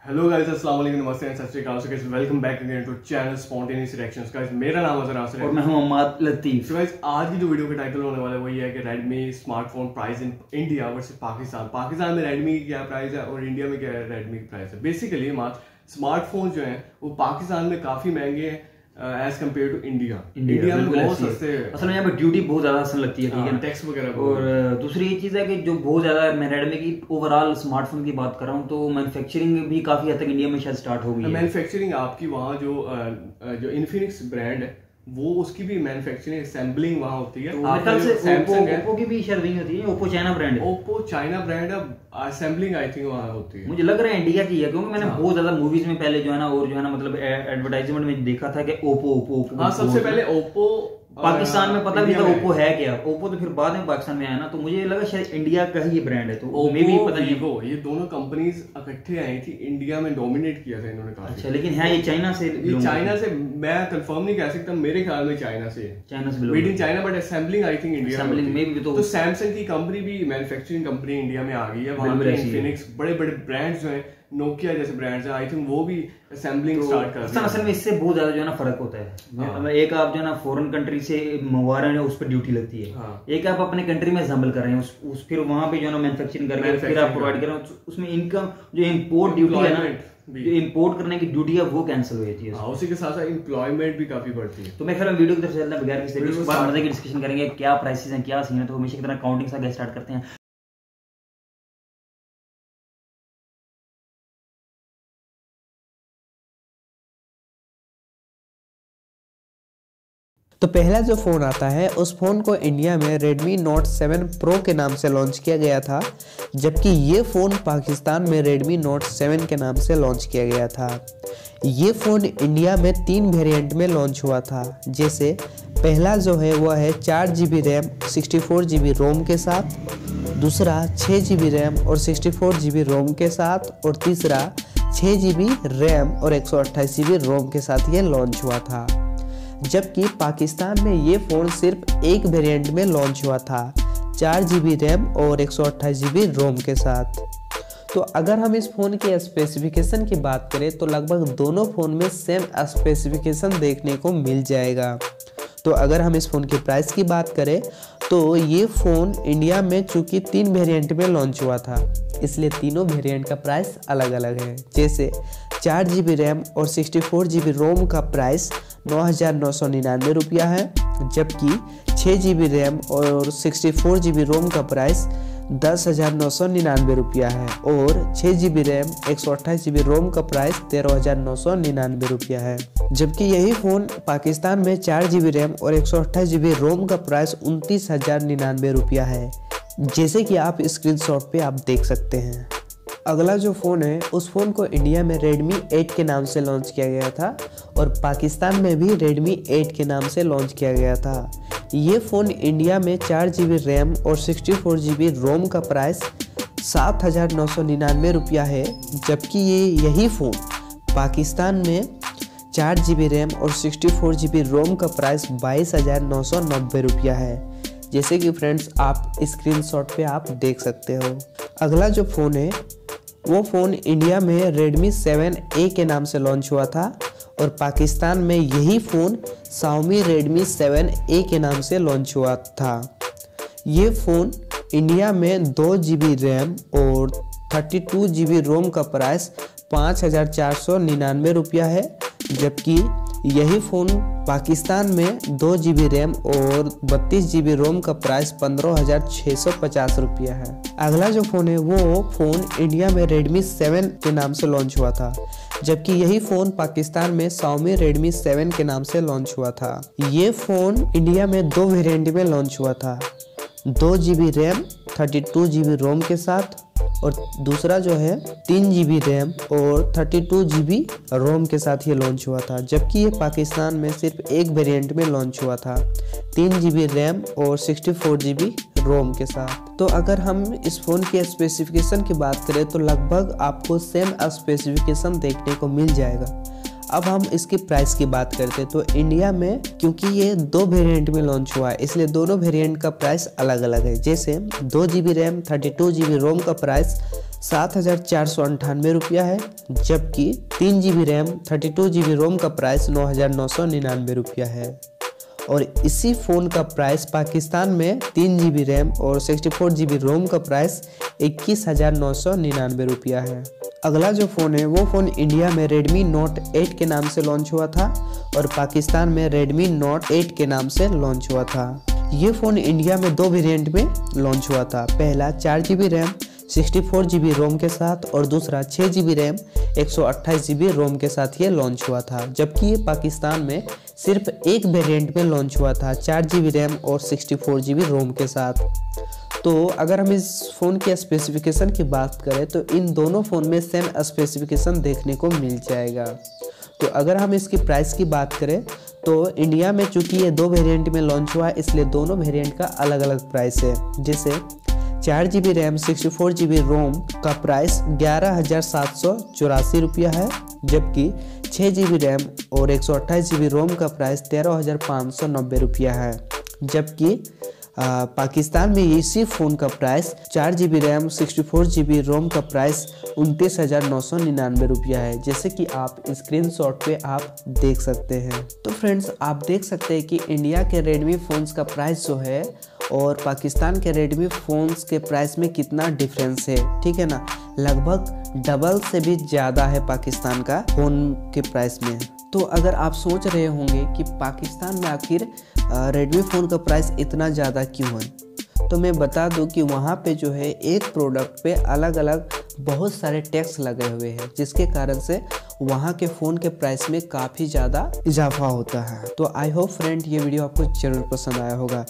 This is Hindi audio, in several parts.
हेलो गाइस, अस्सलाम वालेकुम, नमस्ते and Sat Sri Akal. Guys welcome back again to channel spontaneous reactions. Guys मेरा नाम अजहर नासिर है और मैं हूं अम्माद लतीफ। तो गाइस आज की जो वीडियो का टाइटल होने वाला है वो ये है कि Redmi smartphone price in India versus Pakistan में रेडमी की क्या प्राइस है और इंडिया में क्या रेडमी की प्राइस है। बेसिकली स्मार्टफोन जो है वो पाकिस्तान में काफी महंगे हैं एज कम्पेयर टू इंडिया में बहुत सस्ते हैं। असल में यहाँ पे ड्यूटी बहुत ज्यादा आसान लगती है, ठीक है, टैक्स वगैरह। और दूसरी ये चीज है कि जो बहुत ज्यादा मैं रेडमी की ओवरऑल स्मार्टफोन की बात कर रहा हूँ तो मैन्युफैक्चरिंग भी काफी हद तक इंडिया में शायद स्टार्ट हो गई है। मैन्युफैक्चरिंग आपकी वहाँ जो इन्फिनिक्स ब्रांड है वो उसकी भी मैन्युफैक्चरिंग असेंबलिंग वहाँ होती है। सैमसंग है, ओप्पो की भी शायद वही होती है। ओप्पो चाइना ब्रांड है, ओप्पो चाइना ब्रांड है, असेंबलिंग आई थिंक वहाँ होती है। मुझे लग रहा है इंडिया की है क्योंकि मैंने बहुत ज्यादा मूवीज में पहले जो है ना और जो है ना मतलब एडवर्टाइजमेंट में देखा था कि ओप्पो हाँ सबसे पहले ओप्पो पाकिस्तान में पता भी था ओप्पो है क्या। ओप्पो तो फिर बाद में पाकिस्तान में आया ना, तो मुझे लगा शायद इंडिया का ही ब्रांड है। तो मे भी पता नहीं, ये दोनों कंपनीज इकट्ठे आई थी, इंडिया में डोमिनेट किया था इन्होंने काफी। अच्छा, लेकिन है ये चाइना से मैं कंफर्म नहीं कह सकता, मेरे ख्याल में चाइना से made in China but assembling I think India में। तो सैमसंग की कंपनी भी मैन्युफैक्चरिंग कंपनी इंडिया में आ गई है। वहां पे इन्फिनिक्स बड़े बड़े ब्रांड्स जो है, नोकिया जैसे ब्रांड्स है, आई थिंक वो भी असेंबलिंग स्टार्ट कर रहे हैं। असल में इससे बहुत ज्यादा जो है ना फर्क होता है। एक आप जो है ना फॉरेन कंट्री से मंगवा रहे हैं उस पर ड्यूटी लगती है। एक आप अपने कंट्री में असेंबल कर रहे हैं उस फिर वहां पे जो है ना मैन्युफैक्चरिंग करके फिर आप प्रोवाइड कर रहे हैं, उसमें इनकम जो इंपोर्ट ड्यूटी है ना, जो इंपोर्ट करने की ड्यूटी है वो कैंसिल हो जाती है। उसी के साथ साथ एम्प्लॉयमेंट भी काफी बढ़ती है। तो मैं फिर वीडियो की तरफ चलते हैं बगैर किसी उसके बाद मजे की डिस्कशन करेंगे क्या प्राइसेस हैं, क्या सीन है। तो हमेशा की तरह काउंटिंग से स्टार्ट करते हैं। तो पहला जो फ़ोन आता है उस फ़ोन को इंडिया में Redmi Note 7 Pro के नाम से लॉन्च किया गया था, जबकि ये फ़ोन पाकिस्तान में Redmi Note 7 के नाम से लॉन्च किया गया था। ये फ़ोन इंडिया में 3 वेरिएंट में लॉन्च हुआ था। जैसे पहला जो है वह है 4 GB रैम 64 GB रोम के साथ, दूसरा 6 GB रैम और 64 GB रोम के साथ, और तीसरा 6 GB रैम और 128 GB रोम के साथ ये लॉन्च हुआ था। जबकि पाकिस्तान में ये फ़ोन सिर्फ एक वेरिएंट में लॉन्च हुआ था, 4 GB रैम और 128 GB रोम के साथ। तो अगर हम इस फ़ोन के स्पेसिफिकेशन की बात करें तो लगभग दोनों फ़ोन में सेम स्पेसिफिकेशन देखने को मिल जाएगा। तो अगर हम इस फ़ोन की प्राइस की बात करें तो ये फ़ोन इंडिया में चूँकि 3 वेरिएंट में लॉन्च हुआ था, इसलिए तीनों वेरिएंट का प्राइस अलग अलग है। जैसे 4 GB रैम और 64 GB रोम का प्राइस 9,999 रुपया है, जबकि 6 GB रैम और 64 GB रोम का प्राइस 10,999 रुपया है, और 6 GB रैम 128 GB रोम का प्राइस 13,999 रुपया है। जबकि यही फ़ोन पाकिस्तान में 4 GB रैम और 128 GB रोम का प्राइस 29,099 रुपया है, जैसे कि आप स्क्रीनशॉट पे आप देख सकते हैं। अगला जो फ़ोन है उस फ़ोन को इंडिया में Redmi 8 के नाम से लॉन्च किया गया था और पाकिस्तान में भी Redmi 8 के नाम से लॉन्च किया गया था। ये फ़ोन इंडिया में 4 GB रैम और 64 GB रोम का प्राइस 7,999 रुपया है, जबकि यही फ़ोन पाकिस्तान में 4 GB रैम और 64 GB रोम का प्राइस 22,990 रुपया है, जैसे कि फ्रेंड्स आप स्क्रीनशॉट पे आप देख सकते हो। अगला जो फ़ोन है वो फ़ोन इंडिया में Redmi 7A के नाम से लॉन्च हुआ था और पाकिस्तान में यही फ़ोन Xiaomi Redmi 7A के नाम से लॉन्च हुआ था। ये फ़ोन इंडिया में 2 GB रैम और 32 GB रोम का प्राइस 5,499 रुपया है, जबकि यही फ़ोन पाकिस्तान में 2 GB रैम और 32 GB रोम का प्राइस 15,650 रुपया है। अगला जो फ़ोन है वो फ़ोन इंडिया में Redmi 7 के नाम से लॉन्च हुआ था, जबकि यही फ़ोन पाकिस्तान में Xiaomi Redmi 7 के नाम से लॉन्च हुआ था। ये फ़ोन इंडिया में 2 वेरिएंट में लॉन्च हुआ था, 2 GB रैम 32 GB रोम के साथ, और दूसरा जो है 3 GB रैम और 32 GB रोम के साथ ये लॉन्च हुआ था, जबकि ये पाकिस्तान में सिर्फ एक वेरिएंट में लॉन्च हुआ था, 3 GB रैम और 64 GB रोम के साथ। तो अगर हम इस फ़ोन के स्पेसिफिकेशन की बात करें तो लगभग आपको सेम स्पेसिफिकेशन देखने को मिल जाएगा। अब हम इसकी प्राइस की बात करते हैं तो इंडिया में क्योंकि ये 2 वेरिएंट में लॉन्च हुआ है, इसलिए दोनों वेरिएंट का प्राइस अलग अलग है। जैसे 2 GB रैम 32 GB रोम का प्राइस 7,498 रुपया है, जबकि 3 GB रैम 32 GB रोम का प्राइस 9,999 रुपया है। और इसी फ़ोन का प्राइस पाकिस्तान में 3 GB रैम और 64 GB रोम का प्राइस 21,999 रुपया है। अगला जो फ़ोन है वो फ़ोन इंडिया में Redmi Note 8 के नाम से लॉन्च हुआ था और पाकिस्तान में Redmi Note 8 के नाम से लॉन्च हुआ था। ये फ़ोन इंडिया में 2 वेरिएंट में लॉन्च हुआ था। पहला 4 GB रैम 64 GB रोम के साथ और दूसरा 6 GB रैम 128 GB रोम के साथ ये लॉन्च हुआ था, जबकि ये पाकिस्तान में सिर्फ एक वेरिएंट में लॉन्च हुआ था 4 GB रैम और 64 GB रोम के साथ। तो अगर हम इस फ़ोन के स्पेसिफिकेशन की बात करें तो इन दोनों फ़ोन में सेम स्पेसिफिकेशन देखने को मिल जाएगा। तो अगर हम इसकी प्राइस की बात करें तो इंडिया में चूँकि ये 2 वेरिएंट में लॉन्च हुआ है, इसलिए दोनों वेरिएंट का अलग अलग प्राइस है। जैसे 4 GB रैम 64 GB रोम का प्राइस 11,784 रुपया है, जबकि 6 GB रैम और 128 GB रोम का प्राइस 13,590 रुपया है। जबकि पाकिस्तान में इसी फ़ोन का price 4 GB RAM 64 GB ROM का प्राइस 29,999 रुपया है, जैसे कि आप स्क्रीनशॉट पे आप देख सकते हैं। तो फ्रेंड्स, आप देख सकते हैं कि इंडिया के रेडमी फ़ोन्स का प्राइस जो है और पाकिस्तान के रेडमी फ़ोन्स के प्राइस में कितना डिफरेंस है, ठीक है ना। लगभग डबल से भी ज़्यादा है पाकिस्तान का फ़ोन के प्राइस में। तो अगर आप सोच रहे होंगे कि पाकिस्तान में आखिर रेडमी फ़ोन का प्राइस इतना ज़्यादा क्यों है, तो मैं बता दूं कि वहाँ पे जो है एक प्रोडक्ट पे अलग अलग बहुत सारे टैक्स लगे हुए हैं, जिसके कारण से वहाँ के फ़ोन के प्राइस में काफ़ी ज़्यादा इजाफा होता है। तो आई होप फ्रेंड ये वीडियो आपको जरूर पसंद आया होगा।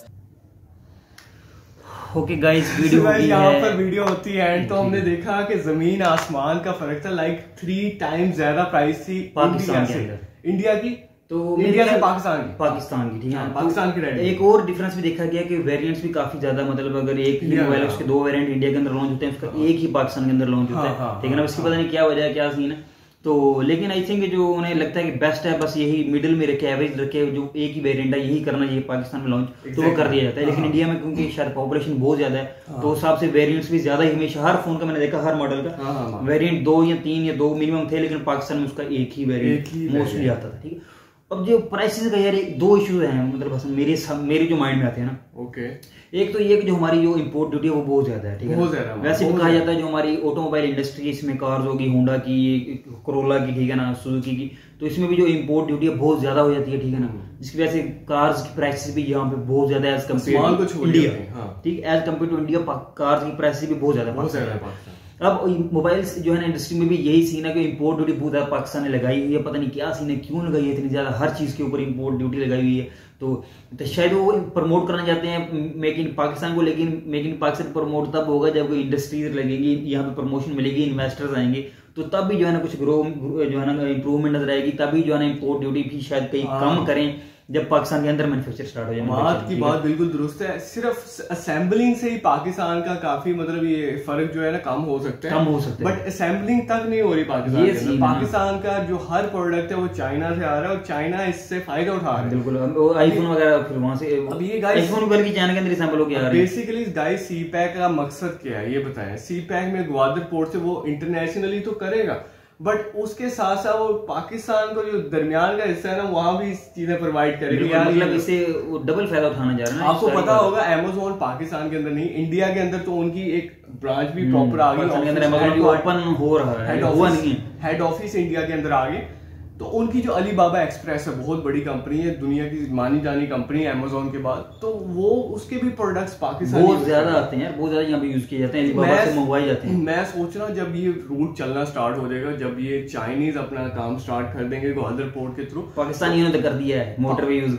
ओके गाइस, वीडियो यहाँ पर वीडियो होती है एंड तो हमने देखा कि जमीन आसमान का फर्क था। लाइक 3 टाइम्स ज्यादा प्राइस थी पाकिस्तान के अंदर, इंडिया की तो इंडिया से पाकिस्तान की, ठीक है। पाकिस्तान की रेट एक और डिफरेंस भी देखा गया कि वेरिएंट्स भी काफी ज्यादा, मतलब अगर एक ही मोबाइल है उसके 2 वेरिएंट इंडिया के अंदर लॉन्च होते हैं, उसका एक ही पाकिस्तान के अंदर लॉन्च होता है, ठीक है ना। उसकी पता नहीं क्या वजह है, क्या सीन है। तो लेकिन आई थिंक जो उन्हें लगता है कि बेस्ट है बस यही मिडिल में रखे, एवरेज रखे, जो एक ही वेरिएंट है यही करना चाहिए पाकिस्तान में लॉन्च, तो वो कर दिया जाता है। लेकिन इंडिया में क्योंकि शायद पॉपुलेशन बहुत ज्यादा है तो उस हिसाब से वेरिएंट्स भी ज्यादा ही, हमेशा हर फोन का मैंने देखा, हर मॉडल का वेरिएंट 2 या 3 या 2 मिनिमम थे, लेकिन पाकिस्तान में उसका एक ही वेरिएंट मोस्टली आता था, ठीक है। अब जो प्राइसेस का यार 2 इश्यूज हैं, मतलब मेरी जो माइंड में आते हैं ना। ओके, एक तो ये कि जो हमारी जो इंपोर्ट ड्यूटी है वो बहुत ज्यादा है, ठीक है। वैसे भी कहा जाता है जो हमारी ऑटोमोबाइल इंडस्ट्री, इसमें कार्स होगी, होंडा की, कोरोला की, ठीक है ना, सुजुकी की, तो इसमें भी जो इंपोर्ट ड्यूटी है बहुत ज्यादा हो जाती है, ठीक है ना। जिसकी वजह से कार्स की प्राइसेस भी यहाँ पे बहुत ज्यादा है एज कम्पेयर टू इंडिया, ठीक, as compare to India cars की प्राइसेस भी बहुत ज्यादा है। अब मोबाइल्स जो है ना इंडस्ट्री में भी यही सीन है कि इंपोर्ट ड्यूटी बहुत ज्यादा पाकिस्तान ने लगाई हुई है, पता नहीं क्या सीन है, क्यों लगाई है इतनी ज्यादा, हर चीज के ऊपर इंपोर्ट ड्यूटी लगाई हुई है। तो शायद वो प्रमोट करना चाहते हैं मेक इन पाकिस्तान को, लेकिन मेक इन पाकिस्तान प्रमोट तब होगा जब कोई इंडस्ट्रीज लगेगी, यहाँ पे प्रमोशन मिलेगी, इन्वेस्टर्स आएंगे, तो तब भी जो है ना कुछ ग्रो जो है ना इंप्रूवमेंट नजर आएगी, तभी जो है ना इंपोर्ट ड्यूटी भी शायद कहीं कम करें जब पाकिस्तान के अंदर मैन्युफैक्चर स्टार्ट हो जाए। बात की बात बिल्कुल दुरुस्त है। सिर्फ असेंबलिंग से ही पाकिस्तान का काफी मतलब ये फर्क जो है ना कम हो सकता है, बट असेंबलिंग तक नहीं हो रही पाकिस्तान के अंदर। पाकिस्तान का जो हर प्रोडक्ट है वो चाइना से आ रहा है और चाइना इससे फायदा उठा रहा है। बिल्कुल, आईफोन वगैरह फिर वहां से, अब ये आईफोन बल्कि चाइना के अंदर असेंबल हो गया। बेसिकली गाइस सीपैक का मकसद क्या है ये बताएं। सीपैक में ग्वादर पोर्ट से वो इंटरनेशनली तो करेगा, बट उसके साथ साथ वो पाकिस्तान को जो दरमियान का हिस्सा है ना वहां भी चीजें प्रोवाइड करेगी, मतलब इससे वो डबल फायदा उठाना जा रहा है। आपको पता होगा अमेज़न पाकिस्तान के अंदर नहीं, इंडिया के अंदर तो उनकी एक ब्रांच भी प्रॉपर आ गई, ओपन हो रहा है, हेड ऑफिस इंडिया के अंदर आ गए। तो उनकी जो अलीबाबा एक्सप्रेस है बहुत बड़ी कंपनी है, दुनिया की मानी जानी कंपनी है अमेज़न के बाद, तो वो उसके भी प्रोडक्ट्स पाकिस्तान बहुत ज्यादा आते हैं, बहुत ज्यादा यहाँ पे यूज किए जाते हैं, अलीबाबा से मंगवाए जाते हैं। मैं सोच रहा हूँ जब ये रूट चलना स्टार्ट हो जाएगा, जब ये चाइनीज अपना काम स्टार्ट कर देंगे ग्वादर पोर्ट के थ्रू, पाकिस्तानियों ने तो कर दिया है मोटरवे यूज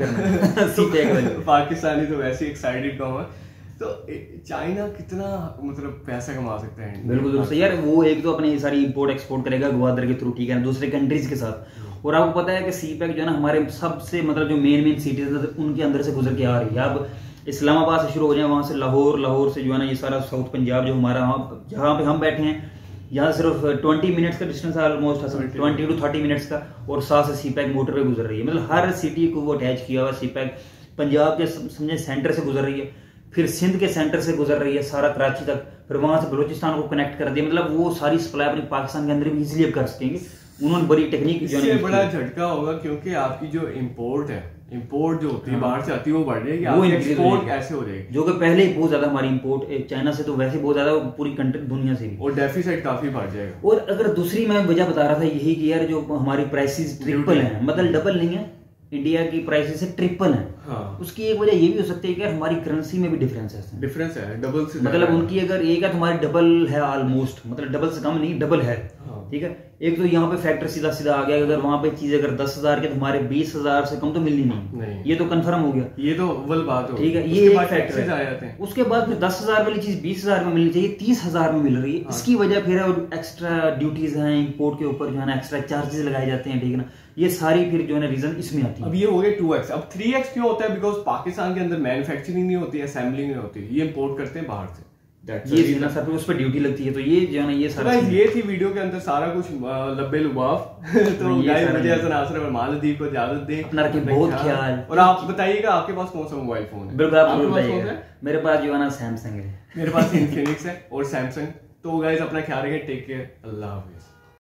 करना पाकिस्तानी तो वैसे एक्साइटेड कम है, तो चाइना कितना मतलब पैसा कमा सकते हैं। बिल्कुल यार, वो एक तो अपनी सारी इंपोर्ट एक्सपोर्ट करेगा ग्वादर के थ्रू, ठीक है ना, दूसरे कंट्रीज के साथ। और आपको पता है कि सीपैक जो है ना हमारे सबसे मतलब जो मेन सिटीज है उनके अंदर से गुजर के आ रही है। अब इस्लामाबाद से शुरू हो जाए, वहां से लाहौर से जो है ना ये सारा साउथ पंजाब जो हमारा जहाँ पे हम बैठे हैं, यहाँ सिर्फ 20 मिनट्स का डिस्टेंस है, ऑलमोस्ट 20 to 30 मिनट्स का, और साथ से सीपैक मोटरवे गुजर रही है। मतलब हर सिटी को वो अटैच किया हुआ सीपैक। पंजाब के समझे सेंटर से गुजर रही है, फिर सिंध के सेंटर से गुजर रही है सारा कराची तक, फिर वहां से बलूचिस्तान को कनेक्ट कर दिया, मतलब वो सारी सप्लाई अपने पाकिस्तान के अंदर भी इजीली कर सकेंगे। उन्होंने बड़ी टेक्निक इससे बड़ा झटका होगा, क्योंकि आपकी जो इम्पोर्ट जो होती है बाहर से आती है वो बढ़ जाएगी, वो एक्सपोर्ट ऐसे हो जाएगी, जो कि पहले ही बहुत ज्यादा हमारी इम्पोर्ट चाइना से तो वैसे बहुत ज्यादा, पूरी कंट्री दुनिया से भी, और डेफिसिट काफी बढ़ जाएगा। और अगर दूसरी मैं वजह बता रहा था यही कि यार जो हमारी प्राइसेस ट्रिपल है, मतलब डबल नहीं है, इंडिया की प्राइसेस से ट्रिपल है। हाँ। उसकी एक वजह ये भी हो सकती है कि हमारी करेंसी में भी डिफरेंस है डबल से, मतलब उनकी अगर एक है तुम्हारी डबल है ऑलमोस्ट, मतलब डबल से कम नहीं, डबल है। हाँ। ठीक है, एक तो यहाँ पे फैक्टर सीधा आ गया, अगर वहां पे चीज अगर 10,000 के तुम्हारे 20,000 से कम तो मिलनी नहीं, ये तो कंफर्म हो गया, ये तो अव्वल बात हो। ठीक है, ये एक फैक्टर है। उसके बाद फिर 10,000 वाली चीज 20,000 में मिलनी चाहिए, 30,000 में मिल रही है। इसकी वजह फिर एक्स्ट्रा ड्यूटीज हैं, इम्पोर्ट के ऊपर जो है ना एक्स्ट्रा चार्जेस लगाए जाते हैं, ठीक है ना, ये सारी फिर जो है रीजन इसमें आती है। अब ये हो गया 2x, अब 3x क्यों होता है? बिकॉज पाकिस्तान के अंदर मैन्युफैक्चरिंग नहीं होती, असेंबलिंग नहीं होती, ये इंपोर्ट करते हैं बाहर से, ये ना सर उस पर ड्यूटी लगती है, तो ये जो है ना ये सारा ये थी वीडियो के अंदर सारा कुछ लब्बे लुबाव। तो गाइस मुझे हसन आसर और मालदीप को इजाजत दें, अपना रखें बहुत ख्याल। और आप बताइएगा आपके पास कौन सा मोबाइल फोन है? बिल्कुल आप बताइएगा। मेरे पास जो है ना सैमसंग है, मेरे पास इन्फिनिक्स है और सैमसंग। तो गाइस अपना ख्याल रखें, टेक केयर, अल्लाह हाफिज।